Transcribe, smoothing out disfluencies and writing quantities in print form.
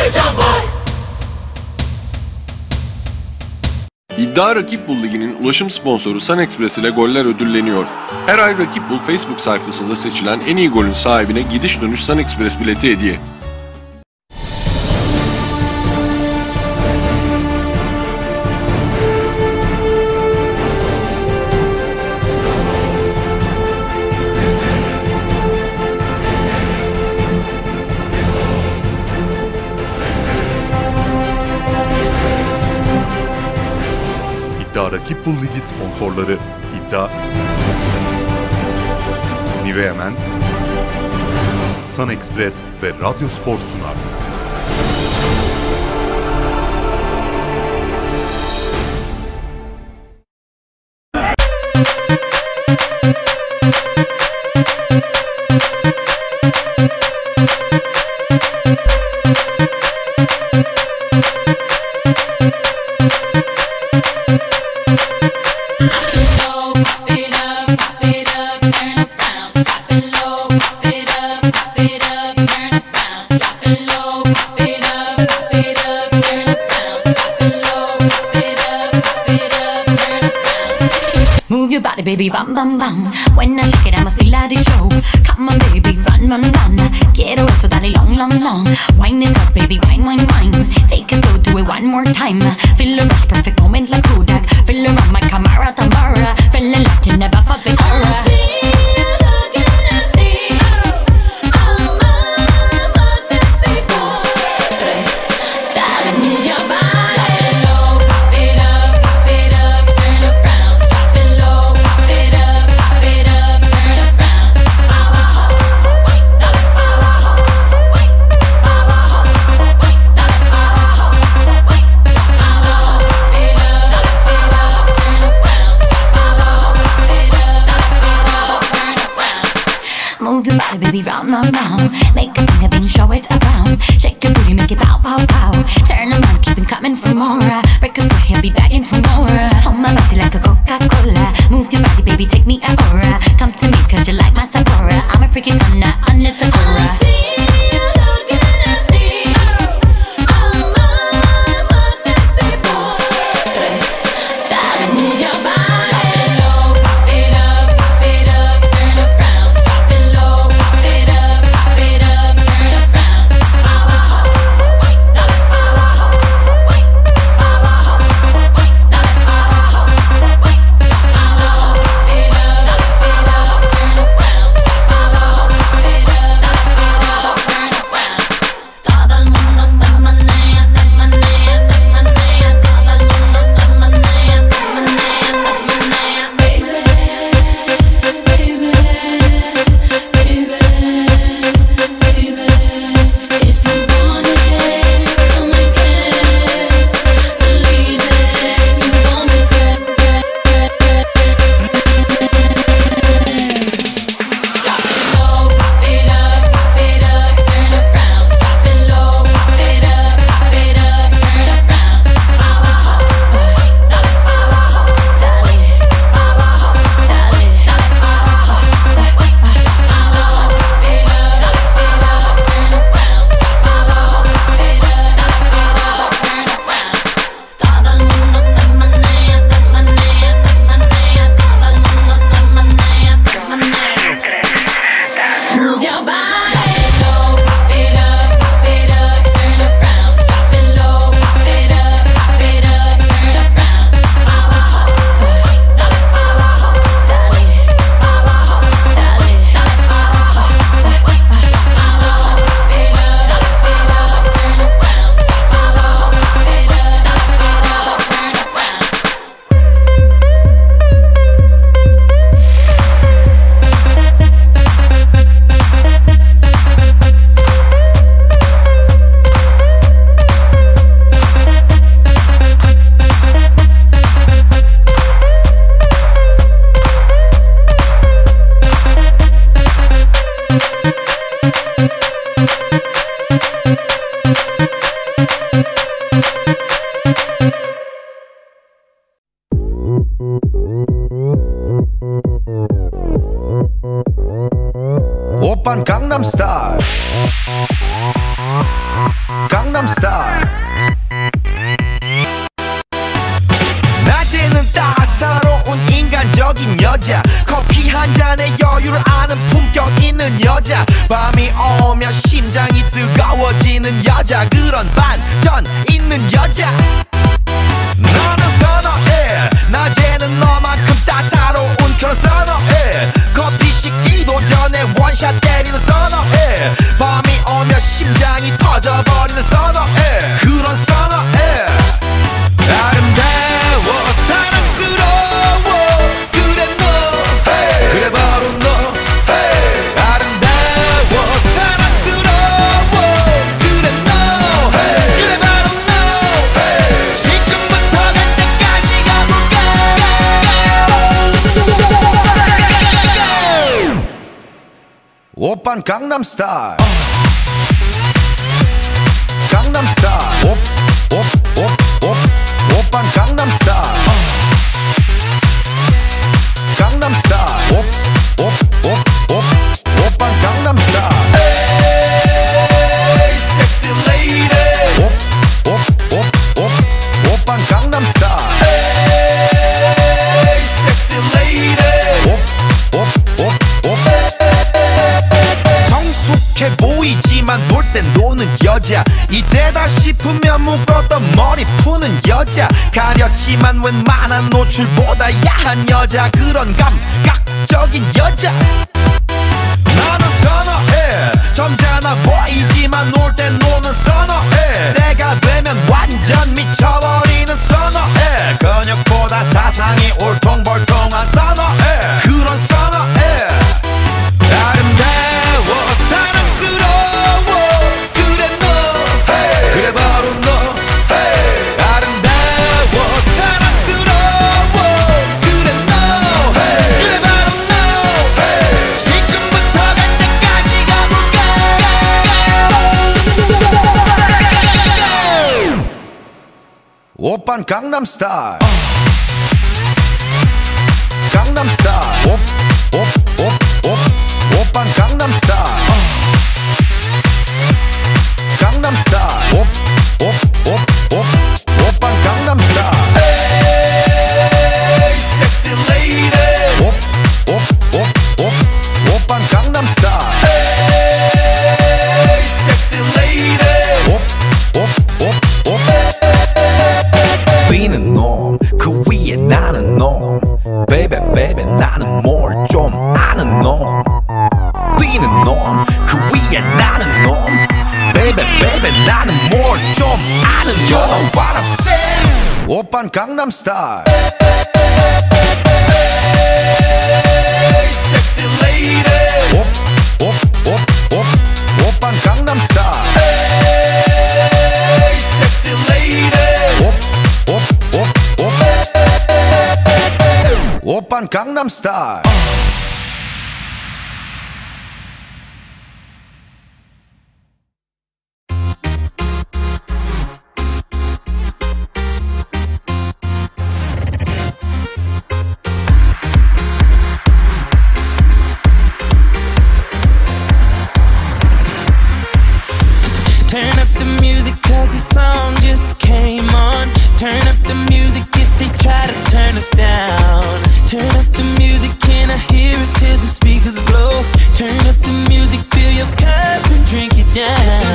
İddia Rakip Bul Ligi'nin ulaşım sponsoru SunExpress ile goller ödülleniyor. Her ay Rakip Bul Facebook sayfasında seçilen en iyi golün sahibine gidiş dönüş SunExpress bileti hediye. İddia Rakip Bul Ligi sponsorları İddia, Nivea Men, SunExpress ve Radyo Spor sunar. Move your body, baby, bam, bam, bam. When I shake it, I must be like a show. Come on, baby, run, run, run. Quiero eso, dale long, long, long. Wine it up, baby, wine, wine, wine. Take it slow, do it one more time. Feel the rush, perfect moment like Kodak. Feel around my camera, Tamara. Feeling like you never felt before. Move your body, baby, round, round, round. Make a thing, a thing, show it around. Shake your booty, make it pow, pow, pow. Turn around, keep it coming for more. Break a sweat, he'll be begging for more. Hold my body like a Coca-Cola. Move your body, baby, take me an aura. Come to me, cause you like my Sephora. I'm a freaking Tana, I'm a Sakura. 한 잔의 여유를 아는 품격 있는 여자 밤이 오면 심장이 뜨거워지는 여자 그런 반전 있는 여자 너는 선어해 낮에는 너만큼 따사로운 그런 선어해 커피 식기도 전에 원샷 때리는 선어해 밤이 오면 심장이 터져버리는 선어해 그런 선어해 아름다워 사랑스러워 그래 너 hey. 그래 바로 너 hey. 아름다워 사랑스러워 그래 너 hey. 그래 바로 너 hey. 지금부터 갈 때까지 가볼까 오빤 강남스타일 강남스타일 오빤 강남스타일 강남스타일 오빤 강남스타일 에이 섹시 레이디 오빤 강남스타일 에이 섹시 레이디 정숙해 보이지만 놀 땐 노는 여자 이때다 싶으면 묶었던 머리 푸는 여자 가렸지만 웬만한 노출보다 야한 여자 그런 감각적인 여자 나는 선어해 점잖아 보이지만 놀 땐 노는 선어해 내가 되면 완전 미쳐버리는 선어해 근육보다 사상이 울퉁불퉁한 선어해 그런 선어해 아름다워 사랑스러워 그래 너 hey. 그래 바로 너 hey. 아름다워 사랑스러워 그래 너 hey. 그래 바로 너 hey. 지금부터 갈 때까지 가볼까 오빤 강남스타일 강남스타일 오빤 강남스타일 강남스타일 오빤 강남스타일 에이 섹시 레이디 오빤 강남스타일 에이 섹시 레이디 뛰는 놈 그 위에 나는 놈 베이베 베이베 나는 뭘 좀 아는 놈 뛰는 놈 그 위에 나는 놈 베이베 베이베 나는 뭘 좀 아는 놈 You know what I'm saying 오빤 강남스타일 에이 섹시 레이디 오빤 강남스타일 에이 섹시 레이디 오빤 강남스타일 Turn up the music cause the song just came on. Turn up the music if they try to turn us down. Turn up the music, can I hear it till the speakers blow? Turn up the music, fill your cup and drink it down.